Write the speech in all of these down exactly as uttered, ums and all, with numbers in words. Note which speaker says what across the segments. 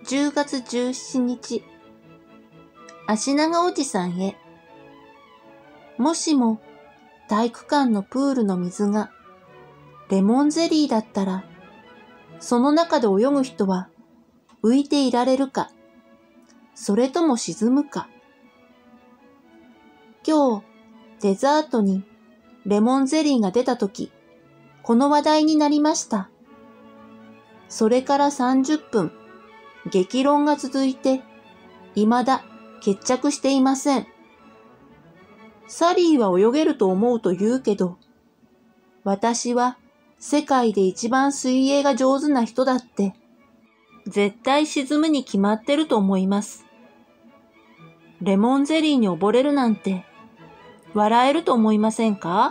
Speaker 1: じゅうがつじゅうしちにち、足長おじさんへ。もしも体育館のプールの水がレモンゼリーだったら、その中で泳ぐ人は浮いていられるか、それとも沈むか。今日、デザートにレモンゼリーが出たとき、この話題になりました。それからさんじゅっぷん、激論が続いて、未だ決着していません。サリーは泳げると思うと言うけど、私は世界で一番水泳が上手な人だって、絶対沈むに決まってると思います。レモンゼリーに溺れるなんて、笑えると思いませんか？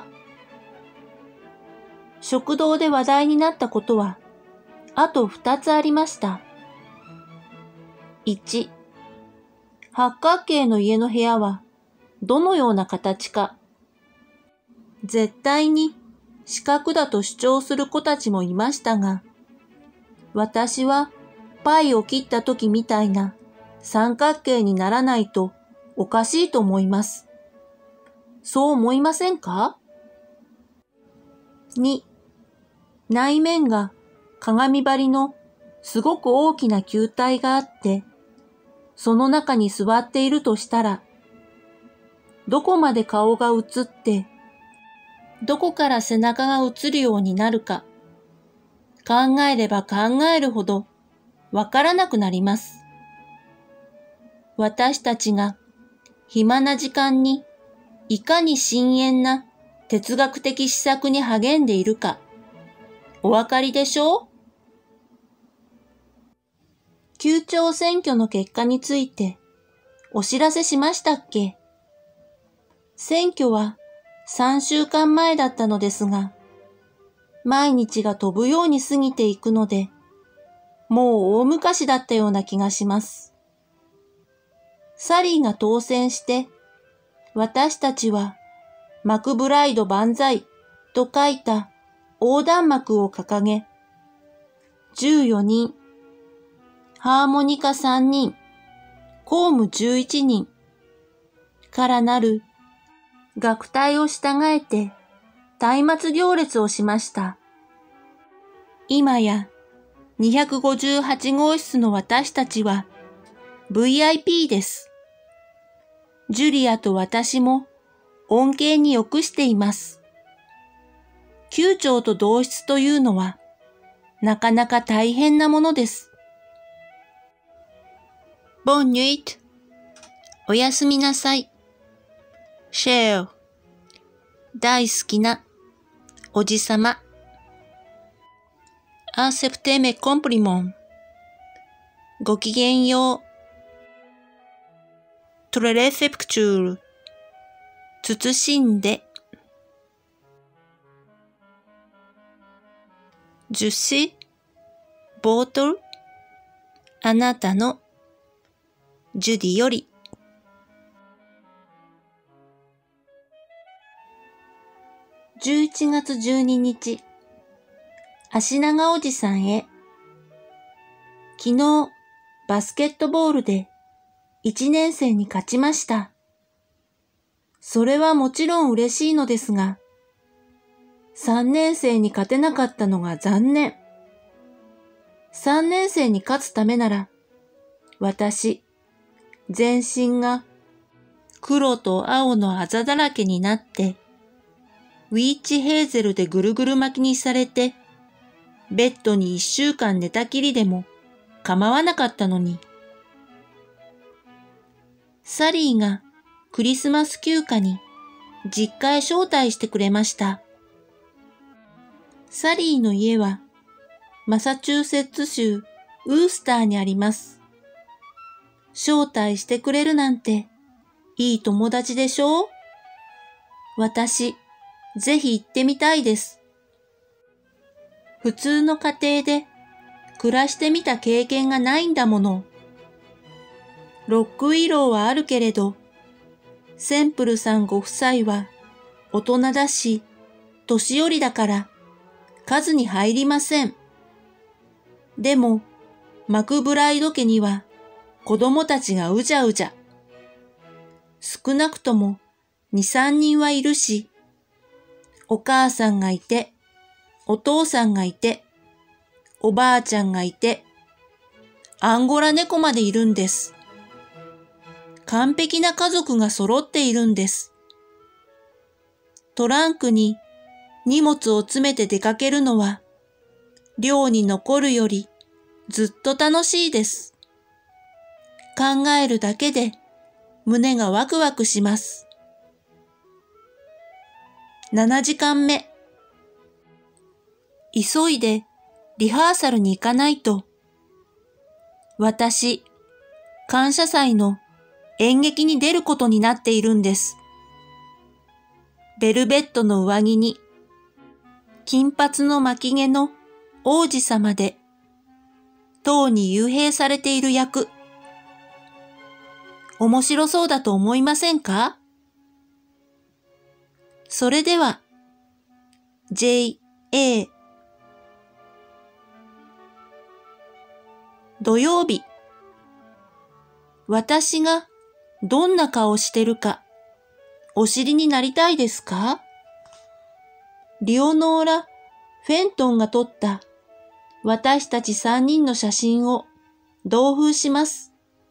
Speaker 1: 食堂で話題になったことは、あと二つありました。いち、八角形の家の部屋はどのような形か。絶対に四角だと主張する子たちもいましたが、私はパイを切った時みたいな三角形にならないとおかしいと思います。そう思いませんか？に、内面が鏡張りのすごく大きな球体があって、その中に座っているとしたら、どこまで顔が映って、どこから背中が映るようになるか、考えれば考えるほどわからなくなります。私たちが暇な時間にいかに深遠な哲学的思索に励んでいるか、お分かりでしょう？級長選挙の結果についてお知らせしましたっけ？選挙はさんしゅうかんまえだったのですが、毎日が飛ぶように過ぎていくので、もう大昔だったような気がします。サリーが当選して、私たちはマクブライド万歳と書いた横断幕を掲げ、じゅうよにん、ハーモニカさんにん、公務じゅういちにんからなる楽隊を従えて松明行列をしました。今やにひゃくごじゅうはちごうしつの私たちは ブイアイピー です。ジュリアと私も恩恵に浴しています。宮長と同室というのはなかなか大変なものです。ボンニュイト、おやすみなさい。シェル、大好きなおじさま。アセプテメコンプリモン、ごきげんよう。トレレセプクチュール、慎んで。ジュシ、ボートル、あなたのジュディより。じゅういちがつじゅうににち、足長おじさんへ。昨日、バスケットボールでいちねんせいに勝ちました。それはもちろん嬉しいのですが、さんねんせいに勝てなかったのが残念。さんねんせいに勝つためなら、私、全身が黒と青のあざだらけになって、ウィーチヘーゼルでぐるぐる巻きにされて、ベッドに一週間寝たきりでも構わなかったのに。サリーがクリスマス休暇に実家へ招待してくれました。サリーの家はマサチューセッツ州ウースターにあります。招待してくれるなんていい友達でしょう？私、ぜひ行ってみたいです。普通の家庭で暮らしてみた経験がないんだもの。ロックウィローはあるけれど、センプルさんご夫妻は大人だし、年寄りだから数に入りません。でも、 マクブライド家には子供たちがうじゃうじゃ。少なくとも二三人はいるし、お母さんがいて、お父さんがいて、おばあちゃんがいて、アンゴラ猫までいるんです。完璧な家族が揃っているんです。トランクに荷物を詰めて出かけるのは、寮に残るよりずっと楽しいです。考えるだけで胸がワクワクします。ななじかんめ。急いでリハーサルに行かないと。私、感謝祭の演劇に出ることになっているんです。ベルベットの上着に、金髪の巻き毛の王子様で、塔に幽閉されている役。面白そうだと思いませんか？それでは、ジェイエー 土曜日。私がどんな顔してるか、お知りになりたいですか？リオノーラ・フェントンが撮った私たち三人の写真を同封します。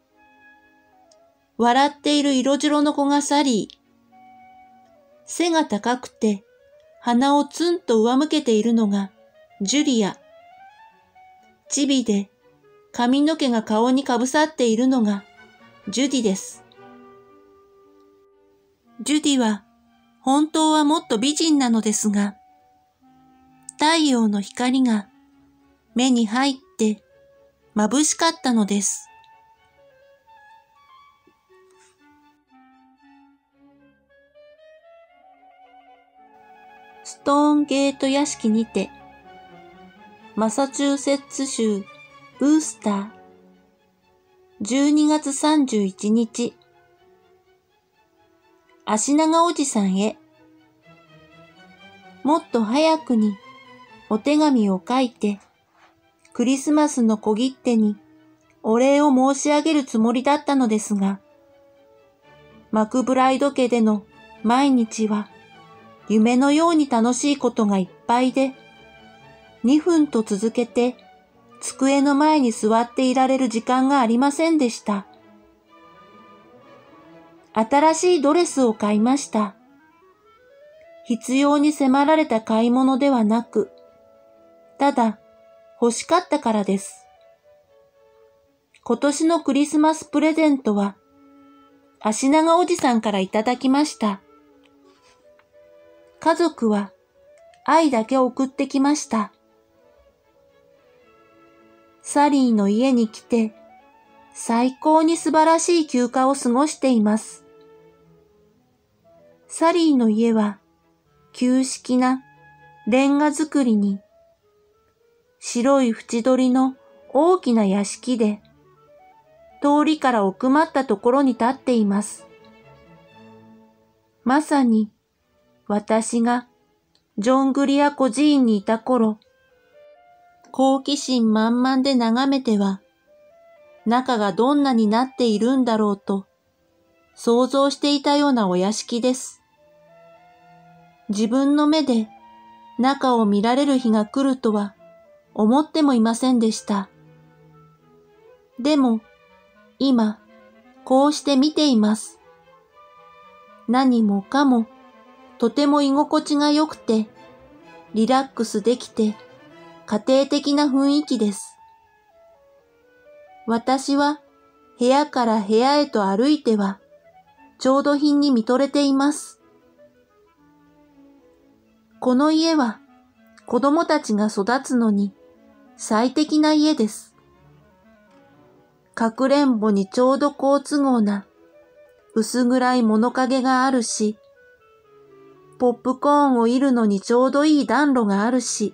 Speaker 1: 笑っている色白の子がサリー。背が高くて鼻をツンと上向けているのがジュリア。チビで髪の毛が顔にかぶさっているのがジュディです。ジュディは本当はもっと美人なのですが、太陽の光が目に入って眩しかったのです。ストーンゲート屋敷にて、マサチューセッツ州ブースター、じゅうにがつさんじゅういちにち、足長おじさんへ、もっと早くにお手紙を書いて、クリスマスの小切手にお礼を申し上げるつもりだったのですが、マクブライド家での毎日は夢のように楽しいことがいっぱいで、にふんと続けて机の前に座っていられる時間がありませんでした。新しいドレスを買いました。必要に迫られた買い物ではなく、ただ欲しかったからです。今年のクリスマスプレゼントは、足長おじさんからいただきました。家族は愛だけ送ってきました。サリーの家に来て、最高に素晴らしい休暇を過ごしています。サリーの家は、旧式なレンガ造りに、白い縁取りの大きな屋敷で、通りから奥まったところに立っています。まさに、私がジョングリア湖寺院にいた頃、好奇心満々で眺めては、中がどんなになっているんだろうと、想像していたようなお屋敷です。自分の目で中を見られる日が来るとは思ってもいませんでした。でも、今、こうして見ています。何もかも、とても居心地が良くて、リラックスできて、家庭的な雰囲気です。私は部屋から部屋へと歩いては、調度品に見とれています。この家は子供たちが育つのに最適な家です。かくれんぼにちょうど好都合な薄暗い物陰があるし、ポップコーンを煎るのにちょうどいい暖炉があるし、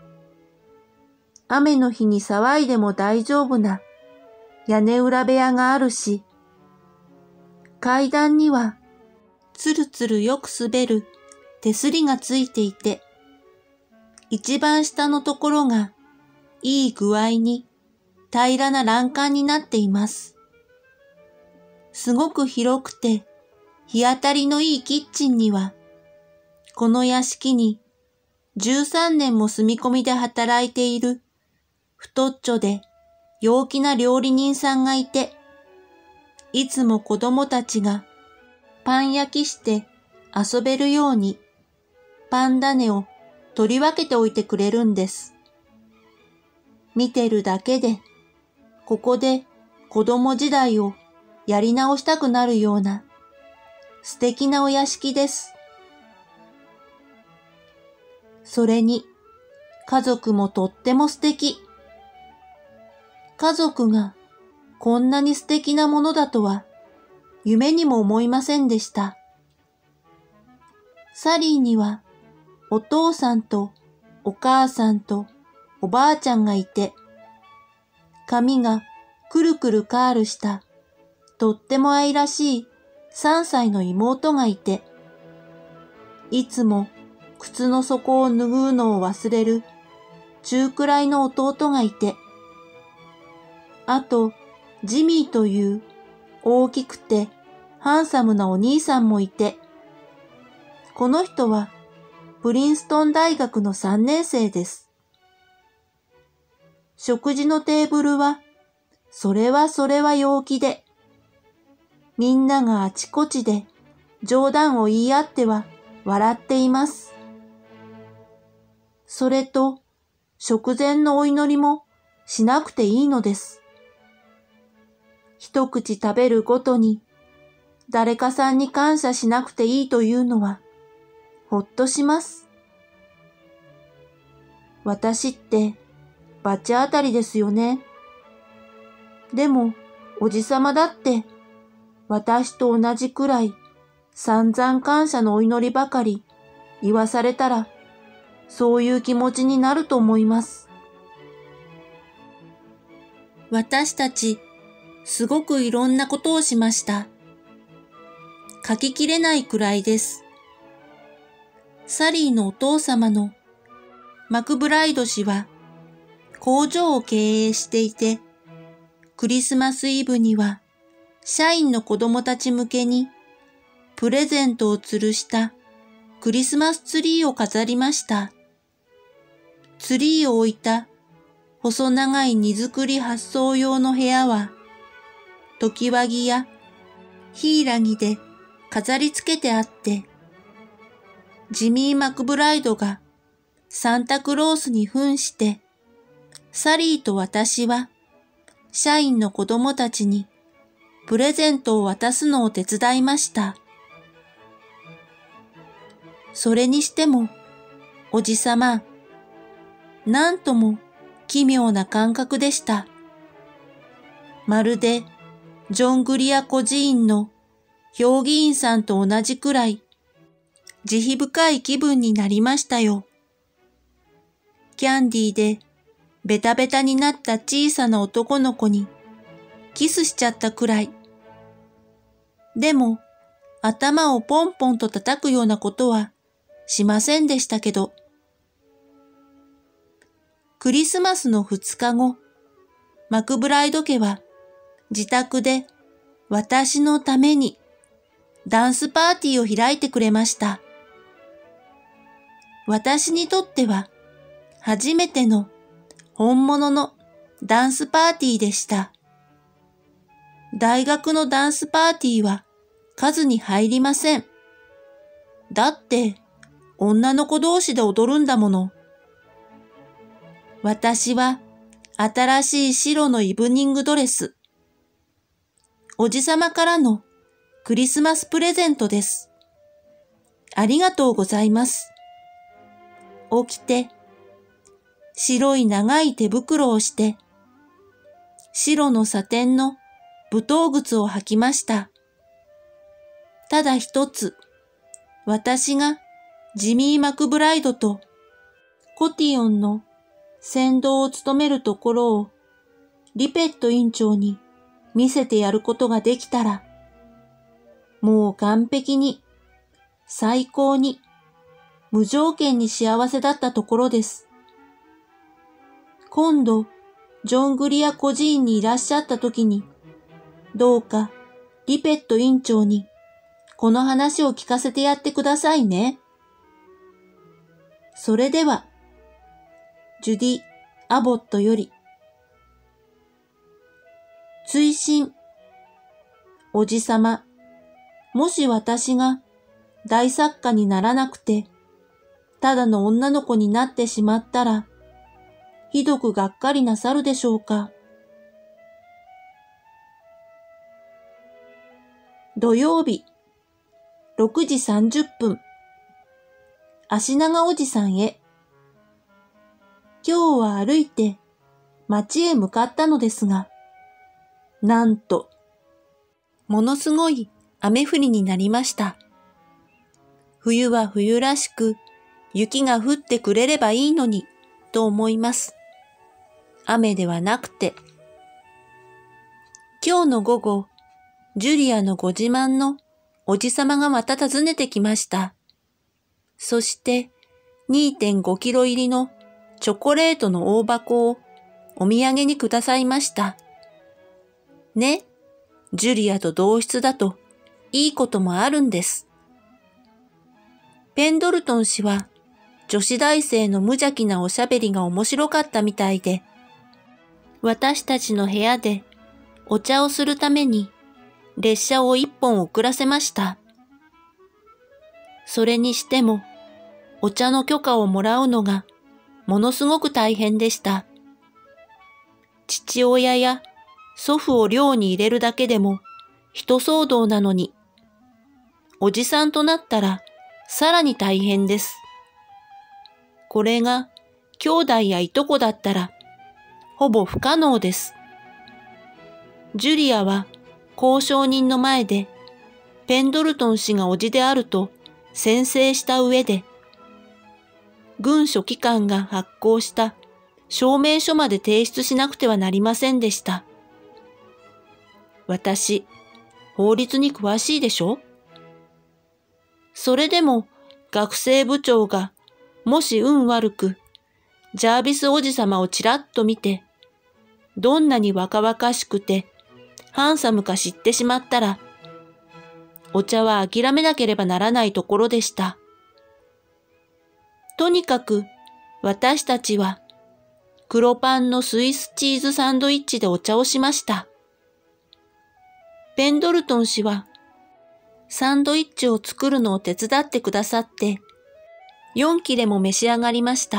Speaker 1: 雨の日に騒いでも大丈夫な屋根裏部屋があるし、階段にはつるつるよく滑る手すりがついていて、一番下のところがいい具合に平らな欄干になっています。すごく広くて日当たりのいいキッチンには、この屋敷にじゅうさんねんも住み込みで働いている太っちょで陽気な料理人さんがいて、いつも子供たちがパン焼きして遊べるようにパン種を取り分けておいてくれるんです。見てるだけで、ここで子供時代をやり直したくなるような素敵なお屋敷です。それに、家族もとっても素敵。家族がこんなに素敵なものだとは夢にも思いませんでした。サリーにはお父さんとお母さんとおばあちゃんがいて、髪がくるくるカールしたとっても愛らしいさんさいの妹がいて、いつも靴の底を拭うのを忘れる中くらいの弟がいて、あとジミーという大きくてハンサムなお兄さんもいて、この人はプリンストン大学のさんねん生です。食事のテーブルは、それはそれは陽気で、みんながあちこちで冗談を言い合っては笑っています。それと、食前のお祈りもしなくていいのです。一口食べるごとに、誰かさんに感謝しなくていいというのは、ほっとします。私って、罰当たりですよね。でも、おじさまだって、私と同じくらい、散々感謝のお祈りばかり言わされたら、そういう気持ちになると思います。私たち、すごくいろんなことをしました。書ききれないくらいです。サリーのお父様のマクブライド氏は工場を経営していて、クリスマスイブには社員の子供たち向けにプレゼントを吊るしたクリスマスツリーを飾りました。ツリーを置いた細長い荷造り発送用の部屋は、トキワギやヒイラギで飾り付けてあって、ジミー・マクブライドがサンタクロースに扮して、サリーと私は社員の子供たちにプレゼントを渡すのを手伝いました。それにしても、おじさま、なんとも奇妙な感覚でした。まるで、ジョン・グリアコ寺院の評議員さんと同じくらい、慈悲深い気分になりましたよ。キャンディーでベタベタになった小さな男の子にキスしちゃったくらい。でも、頭をポンポンと叩くようなことはしませんでしたけど。クリスマスの二日後、マクブライド家は自宅で私のためにダンスパーティーを開いてくれました。私にとっては初めての本物のダンスパーティーでした。大学のダンスパーティーは数に入りません。だって女の子同士で踊るんだもの。私は新しい白のイブニングドレス。おじさまからのクリスマスプレゼントです。ありがとうございます。起きて、白い長い手袋をして、白のサテンの舞踏靴を履きました。ただ一つ、私がジミー・マクブライドとコティオンの先導を務めるところをリペット院長に見せてやることができたら、もう完璧に、最高に、無条件に幸せだったところです。今度、 ジョングリア孤児院にいらっしゃった時に、どうかリペット院長にこの話を聞かせてやってくださいね。それでは、ジュディ・アボットより、追伸、おじさま、もし私が大作家にならなくて、ただの女の子になってしまったら、ひどくがっかりなさるでしょうか。土曜日、ろくじさんじゅっぷん、足長おじさんへ。今日は歩いて町へ向かったのですが、なんと、ものすごい雨降りになりました。冬は冬らしく、雪が降ってくれればいいのに、と思います。雨ではなくて。今日の午後、ジュリアのご自慢のおじさまがまた訪ねてきました。そして にてんごキロ入りのチョコレートの大箱をお土産にくださいました。ね、ジュリアと同室だといいこともあるんです。ペンドルトン氏は女子大生の無邪気なおしゃべりが面白かったみたいで、私たちの部屋でお茶をするために列車を一本遅らせました。それにしても、お茶の許可をもらうのがものすごく大変でした。父親や祖父を寮に入れるだけでも一騒動なのに、おじさんとなったらさらに大変です。これが兄弟やいとこだったらほぼ不可能です。ジュリアは交渉人の前でペンドルトン氏が叔父であると宣誓した上で、軍書記官が発行した証明書まで提出しなくてはなりませんでした。私、法律に詳しいでしょ？それでも学生部長がもし運悪くジャービスおじさまをちらっと見て、どんなに若々しくてハンサムか知ってしまったら、お茶は諦めなければならないところでした。とにかく私たちは黒パンのスイスチーズサンドイッチでお茶をしました。ペンドルトン氏はサンドイッチを作るのを手伝ってくださってよん切れも召し上がりました。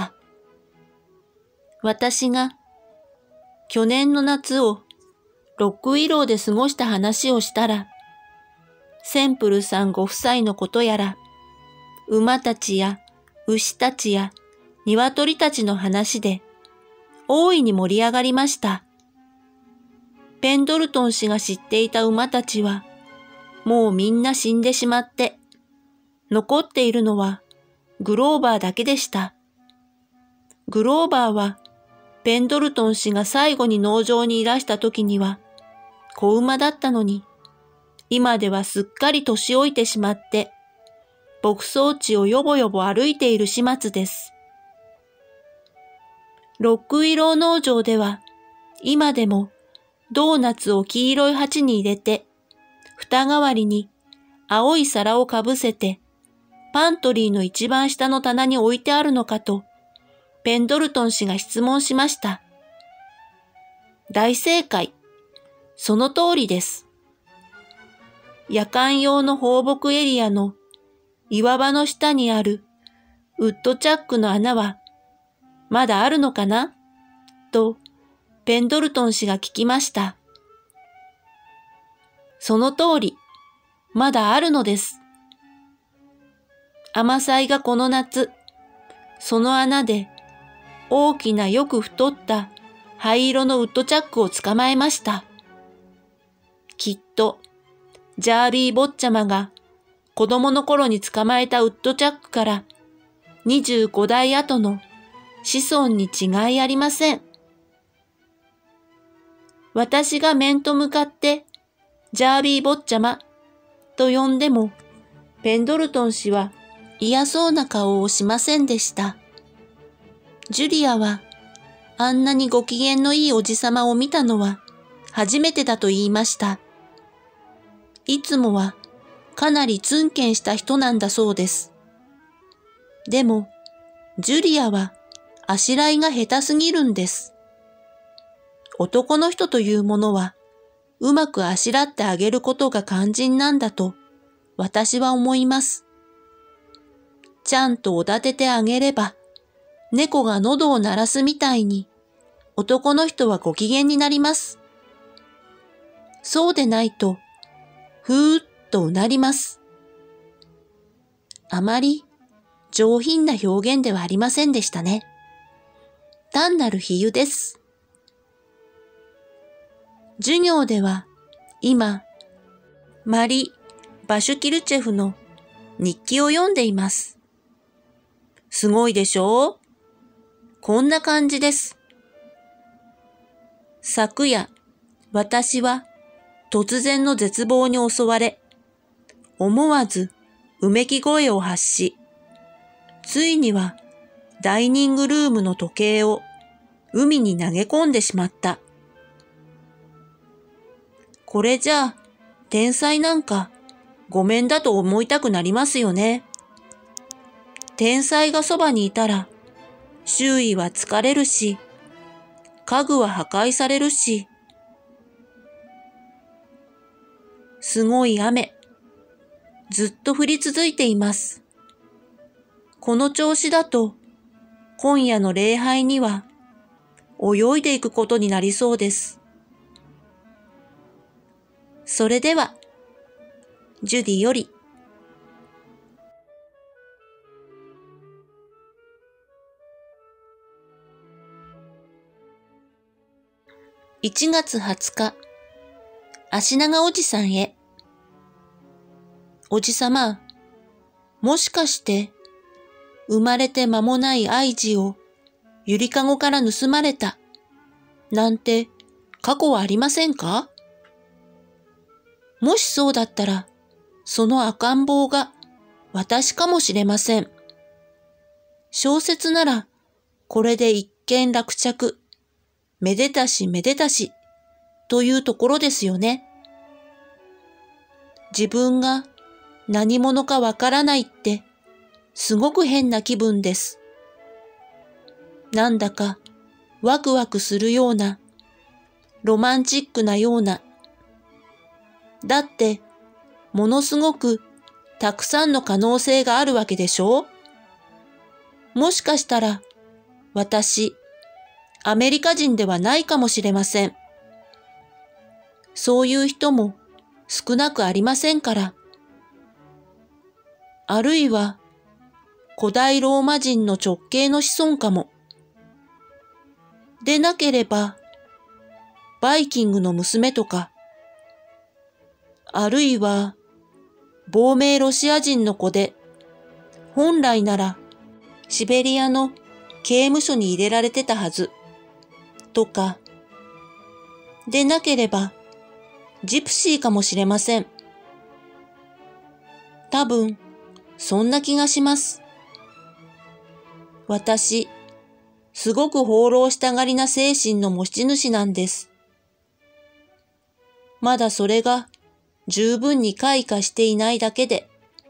Speaker 1: 私が去年の夏をロックウィローで過ごした話をしたら、センプルさんご夫妻のことやら、馬たちや牛たちや鶏たちの話で大いに盛り上がりました。ペンドルトン氏が知っていた馬たちはもうみんな死んでしまって、残っているのはグローバーだけでした。グローバーはペンドルトン氏が最後に農場にいらした時には子馬だったのに、今ではすっかり年老いてしまって、牧草地をよぼよぼ歩いている始末です。ロックウィロー農場では、今でもドーナツを黄色い鉢に入れて、蓋代わりに青い皿をかぶせて、パントリーの一番下の棚に置いてあるのかと、ペンドルトン氏が質問しました。大正解。その通りです。夜間用の放牧エリアの岩場の下にあるウッドチャックの穴はまだあるのかなとペンドルトン氏が聞きました。その通り、まだあるのです。アマサイがこの夏、その穴で大きなよく太った灰色のウッドチャックを捕まえました。きっと、ジャービー坊ちゃまが子供の頃に捕まえたウッドチャックからにじゅうご代後の子孫に違いありません。私が面と向かってジャービー坊ちゃまと呼んでも、ペンドルトン氏は嫌そうな顔をしませんでした。ジュリアはあんなにご機嫌のいいおじさまを見たのは初めてだと言いました。いつもはかなりツンケンした人なんだそうです。でも、ジュリアはあしらいが下手すぎるんです。男の人というものは、うまくあしらってあげることが肝心なんだと、私は思います。ちゃんとおだててあげれば、猫が喉を鳴らすみたいに、男の人はご機嫌になります。そうでないと、ふーっとうなります。あまり上品な表現ではありませんでしたね。単なる比喩です。授業では今、マリ・バシュキルチェフの日記を読んでいます。すごいでしょう？こんな感じです。昨夜、私は突然の絶望に襲われ、思わずうめき声を発し、ついにはダイニングルームの時計を海に投げ込んでしまった。これじゃあ、天才なんかごめんだと思いたくなりますよね。天才がそばにいたら、周囲は疲れるし、家具は破壊されるし、すごい雨、ずっと降り続いています。この調子だと、今夜の礼拝には泳いでいくことになりそうです。それでは、ジュディより。いちがつはつか、足長おじさんへ。おじさま、もしかして、生まれて間もない愛児をゆりかごから盗まれた、なんて過去はありませんか？もしそうだったら、その赤ん坊が私かもしれません。小説なら、これで一件落着、めでたしめでたし、というところですよね。自分が何者かわからないって、すごく変な気分です。なんだかワクワクするような、ロマンチックなような。だって、ものすごくたくさんの可能性があるわけでしょ？もしかしたら、私、アメリカ人ではないかもしれません。そういう人も少なくありませんから。あるいは、古代ローマ人の直系の子孫かも。でなければ、バイキングの娘とか、あるいは、亡命ロシア人の子で、本来ならシベリアの刑務所に入れられてたはず、とか、でなければ、ジプシーかもしれません。多分、そんな気がします。私、すごく放浪したがりな精神の持ち主なんです。まだそれが十分に開花していないだけで。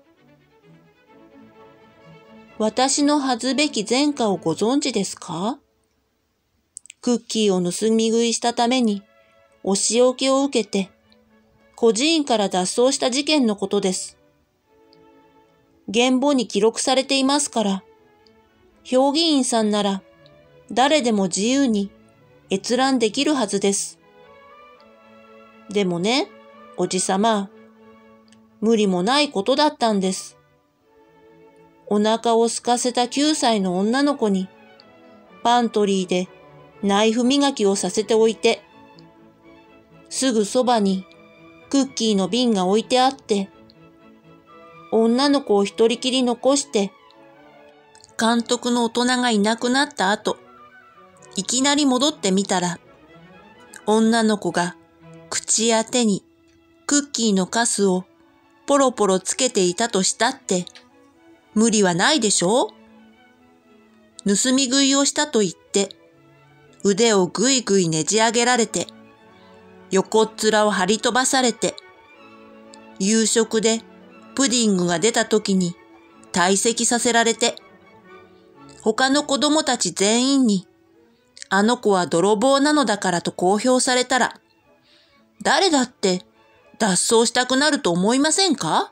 Speaker 1: 私の恥ずべき前科をご存知ですか？クッキーを盗み食いしたためにお仕置きを受けて、孤児院から脱走した事件のことです。原簿に記録されていますから、評議員さんなら誰でも自由に閲覧できるはずです。でもね、おじさま、無理もないことだったんです。お腹を空かせたきゅうさいの女の子に、パントリーでナイフ磨きをさせておいて、すぐそばにクッキーの瓶が置いてあって、女の子を一人きり残して、監督の大人がいなくなった後、いきなり戻ってみたら、女の子が口や手にクッキーのカスをポロポロつけていたとしたって、無理はないでしょう？盗み食いをしたと言って、 腕をぐいぐいねじ上げられて、横っ面を張り飛ばされて、夕食でプディングが出た時に退席させられて、他の子供たち全員に、あの子は泥棒なのだからと公表されたら、誰だって脱走したくなると思いませんか？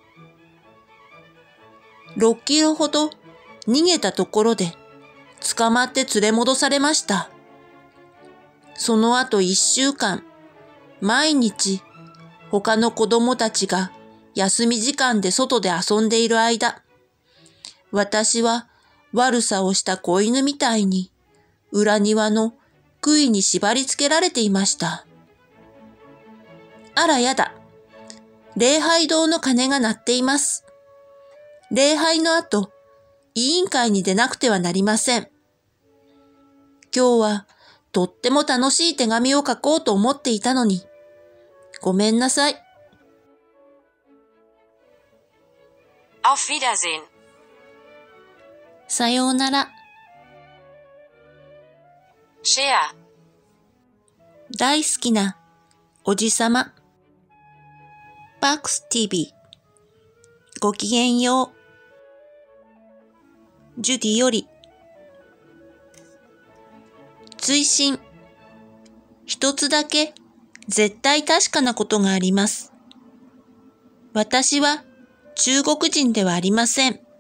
Speaker 1: ろっキロほど逃げたところで捕まって連れ戻されました。その後一週間、毎日他の子供たちが休み時間で外で遊んでいる間、私は悪さをした子犬みたいに裏庭の杭に縛り付けられていました。あらやだ。礼拝堂の鐘が鳴っています。礼拝の後、委員会に出なくてはなりません。今日はとっても楽しい手紙を書こうと思っていたのに、ごめんなさい。
Speaker 2: Auf Wiedersehen。
Speaker 1: さようなら。
Speaker 2: シェア。
Speaker 1: 大好きなおじさま。パクス ティーブイ。ごきげんよう。ジュディより。追伸。一つだけ絶対確かなことがあります。私は中国人ではありません。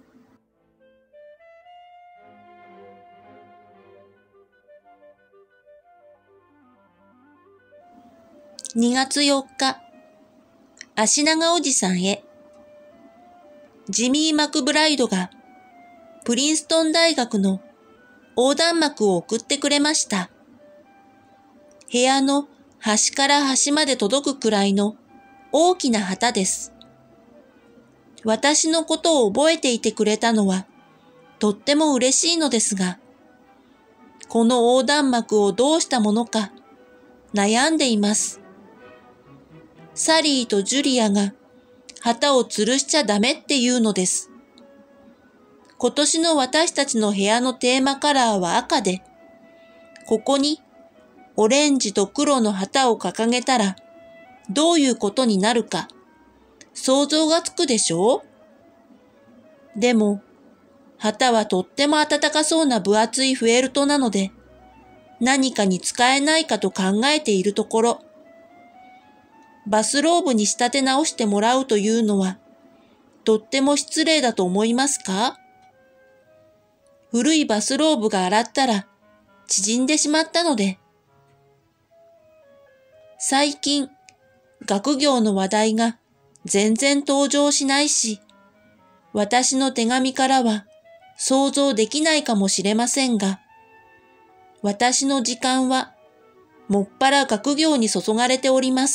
Speaker 1: にがつよっか、足長おじさんへ。ジミー・マクブライドがプリンストン大学の横断幕を送ってくれました。部屋の端から端まで届くくらいの大きな旗です。私のことを覚えていてくれたのはとっても嬉しいのですが、この横断幕をどうしたものか悩んでいます。サリーとジュリアが旗を吊るしちゃダメっていうのです。今年の私たちの部屋のテーマカラーは赤で、ここにオレンジと黒の旗を掲げたらどういうことになるか想像がつくでしょう？でも、旗はとっても暖かそうな分厚いフェルトなので、何かに使えないかと考えているところ、バスローブに仕立て直してもらうというのは、とっても失礼だと思いますか？古いバスローブが洗ったら縮んでしまったので。最近、学業の話題が全然登場しないし、私の手紙からは想像できないかもしれませんが、私の時間はもっぱら学業に注がれております。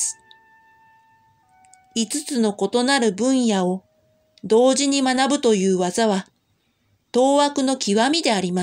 Speaker 1: 五つの異なる分野を同時に学ぶという技は、当惑の極みであります。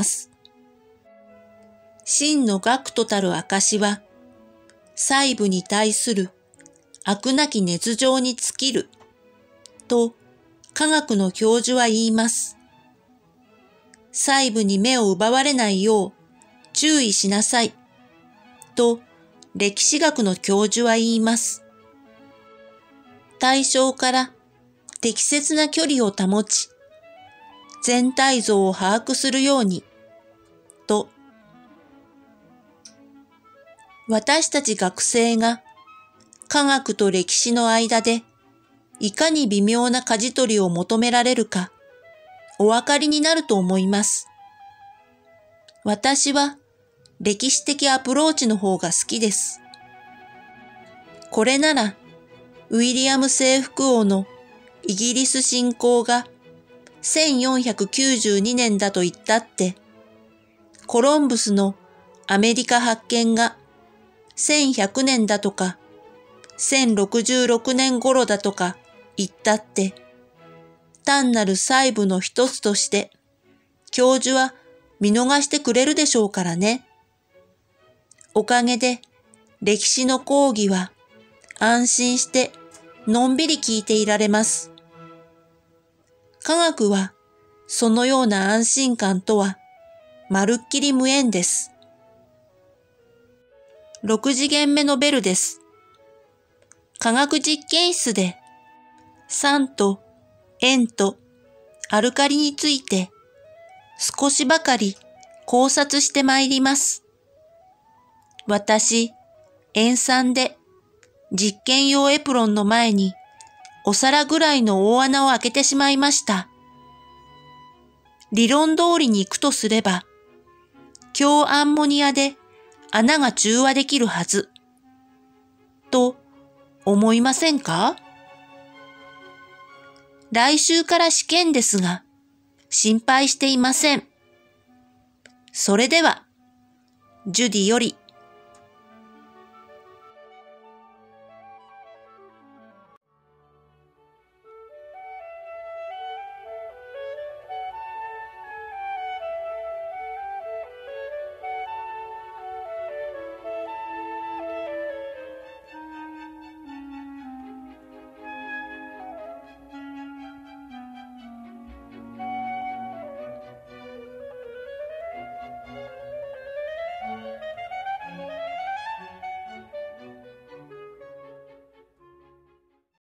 Speaker 1: 真の学徒たる証は、細部に対する飽くなき熱情に尽きる、と科学の教授は言います。細部に目を奪われないよう注意しなさい、と歴史学の教授は言います。対象から適切な距離を保ち、全体像を把握するように、と。私たち学生が科学と歴史の間でいかに微妙な舵取りを求められるかお分かりになると思います。私は歴史的アプローチの方が好きです。これならウィリアム征服王のイギリス侵攻がせんよんひゃくきゅうじゅうにねんだと言ったって、コロンブスのアメリカ発見がせんひゃくねんだとか、せんろくじゅうろくねん頃だとか言ったって、単なる細部の一つとして、教授は見逃してくれるでしょうからね。おかげで、歴史の講義は安心してのんびり聞いていられます。科学はそのような安心感とはまるっきり無縁です。 ろく次元目のベルです。科学実験室で酸と塩とアルカリについて少しばかり考察してまいります。私、塩酸で実験用エプロンの前にお皿ぐらいの大穴を開けてしまいました。理論通りに行くとすれば、強アンモニアで穴が中和できるはず、と思いませんか？来週から試験ですが、心配していません。それでは、ジュディより